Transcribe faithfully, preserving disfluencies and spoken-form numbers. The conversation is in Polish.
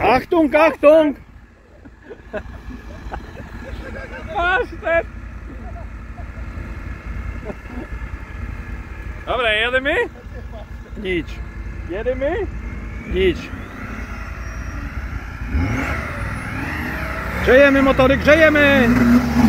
Achtung, Achtung! Pasztet! Dobra, jedziemy? Nic, Jedziemy? nic. Grzejemy motory, grzejemy!